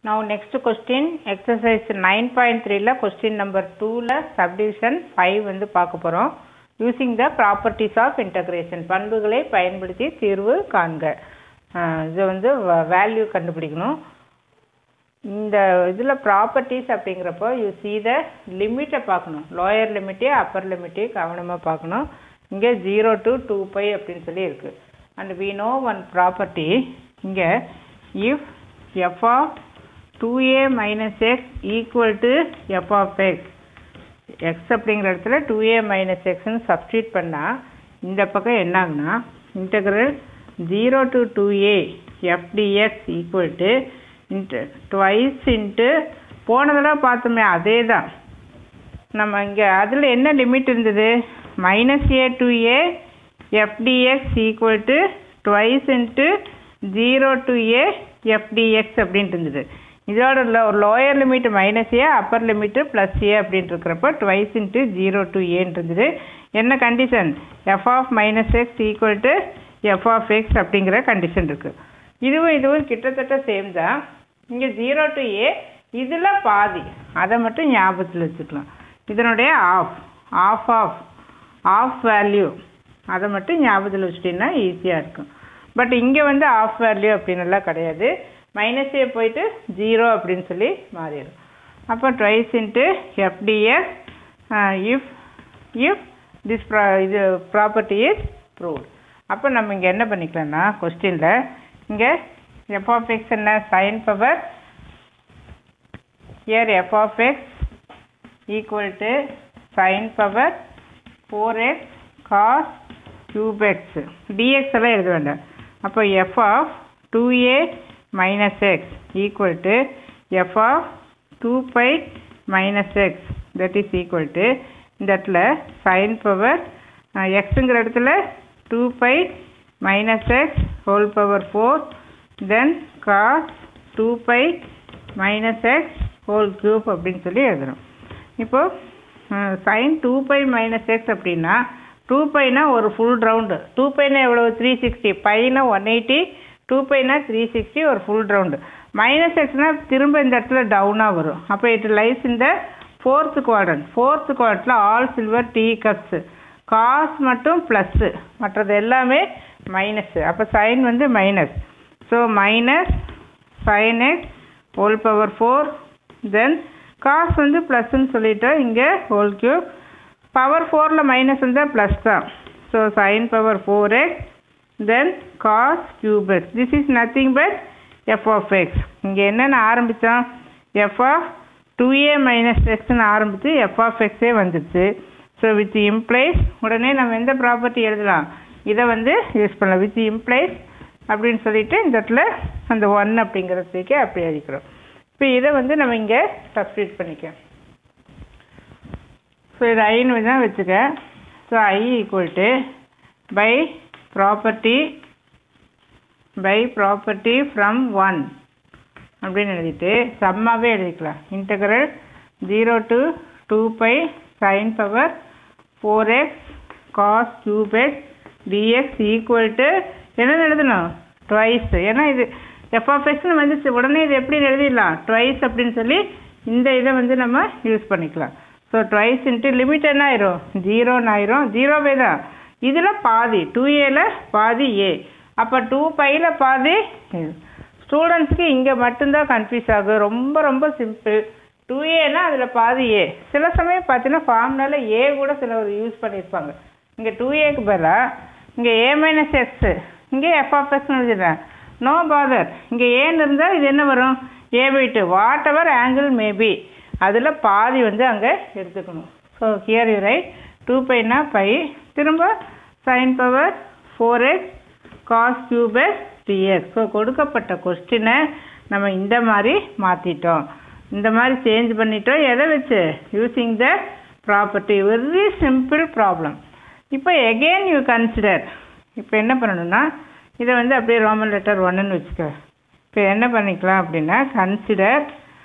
Now next question, exercise 9.3 la question number 2 la subdivision 5 வந்து பார்க்க போறோம். Using the properties of integration, பண்புகளை பயன்படுத்தி தீர்வு காண்க. இது வந்து வேல்யூ கண்டுபிடிக்கணும். இந்த இதுல ப்ராப்பர்ட்டிஸ் அப்படிங்கிறப்போ you see the limit பார்க்கணும். lower limit upper limit கவனமா பார்க்கணும். இங்க 0 to 2 pi அப்படினு சொல்லி இருக்கு. And we know one property. இங்க if f of 2a minus x equal to f of x, x அப்படிங்கிற இடத்துல 2a minus x ன்னு சப்ஸ்டிட் பண்ணா இந்த பக்கம் என்ன ஆகுனா integral 0 to 2a f dx equal to twice into போனதடவை பார்த்தோமே அதே தான். நம்ம இங்கே அதில் என்ன லிமிட் இருந்தது, minus a to a f dx equal to twice into 0 to a f dx அப்படின்ட்டு இருந்தது. இதோட ஒரு lower limit minus A, upper limit plus A அப்படின்ட்டு இருக்கிறப்போ ட்வைஸ் இன்ட்டு 0 to ஏன்னு இருந்தது. என்ன condition, f of minus x equal to f of x அப்படிங்கிற கண்டிஷன் இருக்குது. இதுவும் கிட்டத்தட்ட சேம் தான். இங்கே 0 to ஏ இதில் பாதி, அதை மட்டும் ஞாபகத்தில் வச்சுக்கலாம். இதனுடைய ஆஃப் வேல்யூ அதை மட்டும் ஞாபகத்தில் வச்சுட்டிங்கன்னா ஈஸியாக இருக்கும். பட் இங்கே வந்து ஆஃப் வேல்யூ அப்படின்னுலாம் கிடையாது, மைனஸ் ஏ போயிட்டு 0 அப்படின்னு சொல்லி மாறிடும். அப்போ twice into f dx if this இது ப்ராப்பர்ட்டி இஸ் ப்ரூவ்ட். அப்போ நம்ம இங்கே என்ன பண்ணிக்கலாம்னா கொஸ்டினில் இங்கே எஃப் ஆஃப் எக்ஸ் என்ன, sine power here f of x equal to sine power 4x cos cube x, dx எல்லாம் எழுத வேண்டாம். அப்போ எஃப் ஆஃப் 2a minus x equal to f of 2 pi minus x, that is equal to இந்த இடத்துல sin power xங்கிற இடத்துல 2 pi minus x whole power 4 then cos 2 pi minus x whole cube அப்படின்னு சொல்லி எழுதுறோம். இப்போ sin 2 pi minus x அப்படின்னா 2 பைனா ஒரு full round, 2 பைனா எவ்வளோ 360, பைனா 180, 2 பைனா 360 ஒரு ஃபுல் ரவுண்டு. மைனஸ் எக்ஸ்னால் திரும்ப இந்த இடத்துல டவுனாக வரும். அப்போ இட் லைஸ் இந்த ஃபோர்த் குவாட்ரண்ட்டில் all silver tea cups, cos மட்டும் ப்ளஸ்ஸு, மற்றது எல்லாமே மைனஸ்ஸு. அப்போ சைன் வந்து minus, so minus sine x whole power 4 then cos வந்து ப்ளஸ்ன்னு சொல்லிவிட்டோம். இங்கே ஹோல் கியூப், பவர் 4ல் மைனஸ் இருந்தால் ப்ளஸ் தான். So sine power 4x then cos cube x, this is nothing but f of x. இங்கே என்னென்ன ஆரம்பித்தோம், f of 2a minus xன்னு ஆரம்பித்து f of xே வந்துடுச்சு. ஸோ வித் இம்ப்ளைஸ் உடனே நம்ம எந்த ப்ராப்பர்ட்டி எழுதலாம், இதை வந்து யூஸ் பண்ணலாம். வித் இம்ப்ளைஸ் அப்படின்னு சொல்லிட்டு இந்த இடத்துல அந்த 1 அப்படிங்கிறதுக்கே அப்படி எழுதிக்கிறோம். இப்போ இதை வந்து நம்ம இங்கே சப்ஸ்டியூட் பண்ணிக்கலாம். ஸோ இது ஐன்னு தான் வச்சுக்க. So I equal to pi property from 1 அப்படின்னு எழுதிட்டு சம்மாவே எழுதிக்கலாம். இன்டெக்ரல் 0 to 2 pi sin பவர் 4x cos cube x dx equal to என்னென்னு எழுதணும், ட்வைஸ். ஏன்னா இது எஃப் ஆஃப் எக்ஸ்னு வந்துச்சு, உடனே இது எப்படி எழுதிடலாம், ட்வைஸ் அப்படின்னு சொல்லி இந்த இதை வந்து நம்ம யூஸ் பண்ணிக்கலாம். ஸோ ட்வைஸ் இன்ட்டு லிமிட் என்ன ஆயிரும், 0ன்னு ஆயிரும். 0வே தான், இதில் பாதி 2aல பாதி a, அப்போ 2 பையில் பாதி. ஸ்டூடெண்ட்ஸ்க்கு இங்கே மட்டும்தான் கன்ஃபியூஸ் ஆகும். ரொம்ப சிம்பிள். 2aனா அதில் பாதி a. சில சமயம் பார்த்தீங்கன்னா ஃபார்முலாவில் a கூட சிலர் யூஸ் பண்ணியிருப்பாங்க. இங்கே 2aக்கு பதிலாக இங்கே a மைனஸ் எக்ஸு, இங்கே எஃப் ஆஃப் எக்ஸ்னு எழுதிடுறேன். நோ பாதர், இங்கே ஏன்னு இருந்தால் இது என்ன வரும், a/2 what ever angle maybe, அதில் பாதி வந்து அங்கே எடுத்துக்கணும். ஸோ ஹியர் யூ ரைட் 2 பைனா பை, திரும்ப sine power 4x cos cube x dx. So கொடுக்கப்பட்ட கொஸ்டினை நம்ம இந்த மாதிரி மாற்றிட்டோம், இந்த மாதிரி சேஞ்ச் பண்ணிட்டோம். எதை வச்சு, using the property. Very simple problem. இப்போ எகெயின் யூ கன்சிடர், இப்போ என்ன பண்ணணும்னா இதை வந்து அப்படியே ரோமன் லெட்டர் 1ன்னு வச்சுக்க. இப்போ என்ன பண்ணிக்கலாம் அப்படின்னா கன்சிடர்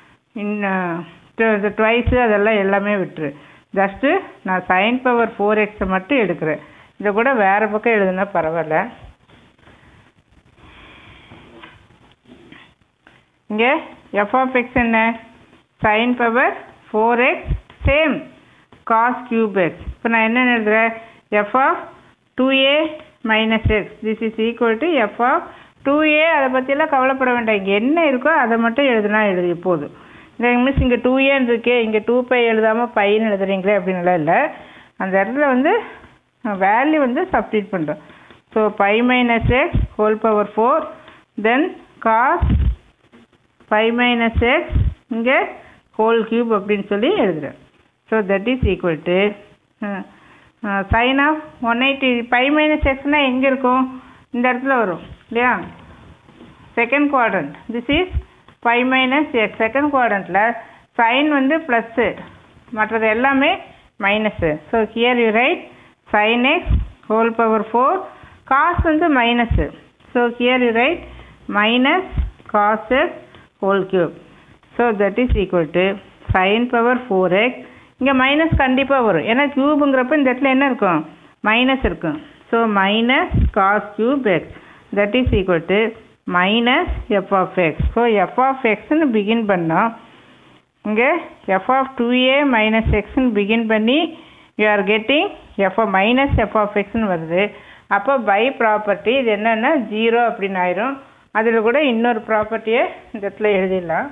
ட்வைஸு அதெல்லாம் எல்லாமே விட்டுரு. ஜஸ்ட்டு நான் சைன் பவர் 4xை மட்டும் எடுக்கிறேன். இதை கூட வேறு பக்கம் எழுதுனா பரவாயில்ல. இங்கே f of x என்ன sin power 4x same cos cube x. இப்போ நான் என்ன எழுதுறேன் f of 2a minus x this is equal to f of 2a. அதை பற்றியெல்லாம் கவலைப்பட வேண்டாம், இங்கே என்ன இருக்கோ அதை மட்டும் எழுதுனா எழுதி போதும். இந்த மிஸ் இங்கே 2a இருக்கே, இங்கே 2π எழுதாமல் பைன்னு எழுதுறீங்களே அப்படின்னுலாம் இல்லை, அந்த இடத்துல வந்து வேல்யூ வந்து சப்ஸ்டிட் பண்ணுறோம். So pi minus x whole power 4 then cos pi minus x இங்கே ஹோல் கியூப் அப்படின்னு சொல்லி எழுதுகிறேன். So that is equal to sine of 180. Pi minus எக்ஸ்னால் எங்கே இருக்கும், இந்த இடத்துல வரும் இல்லையா, second quadrant. This is pi minus x. Second குவாட்ரண்ட்டில் சைன் வந்து ப்ளஸ்ஸு, மற்றது எல்லாமே minus. So here you write sin x whole power 4, cos வந்து minus. So here you right minus cos x whole cube. So that is equal to sin power 4x. இங்கே minus கண்டிப்பாக வரும், ஏன்னா க்யூபுங்கிறப்ப இந்த இடத்துல என்ன இருக்கும் மைனஸ் இருக்கும். So minus cos cube x that is equal to minus f of x. So f of xன்னு பிகின் பண்ணோம், இங்கே f of 2a minus xன்னு பிகின் பண்ணி you are getting f of minus f of xன்னு வருது. அப்போ by property இது என்னென்னா 0 அப்படின்னு ஆயிரும். அதில் கூட இன்னொரு ப்ராப்பர்ட்டியை இந்த இடத்துல எழுதிடலாம்.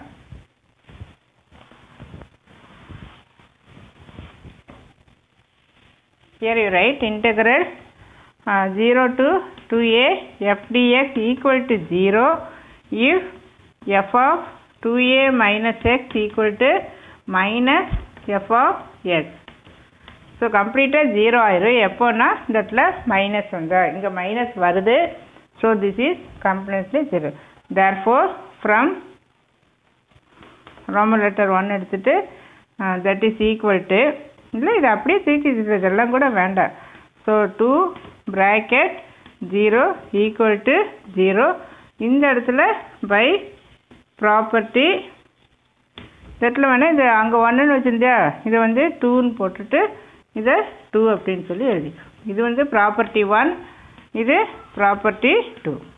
Here you write integral 0 to 2a f dx equal to 0 if f of 2a minus x equal to minus f of x. So கம்ப்ளீட்டாக 0 ஆயிரும். எப்போனா இந்த இடத்துல மைனஸ் வந்தா, இங்கே மைனஸ் வருது. So this is completely 0. Therefore from Roman letter 1 எடுத்துகிட்டு that is equal to, இல்லை இது அப்படியே தூக்கி இதெல்லாம் கூட வேண்டாம். So 2 bracket 0 equal to 0. இந்த இடத்துல பை ப்ராப்பர்ட்டி இடத்துல வேணால் இது அங்கே 1ன்னு வச்சுருந்தியா, இதை வந்து 2ன்னு போட்டுட்டு இதை 2 அப்படின்னு சொல்லி எழுதிக்கும். இது வந்து ப்ராப்பர்ட்டி 1, இது ப்ராப்பர்ட்டி 2.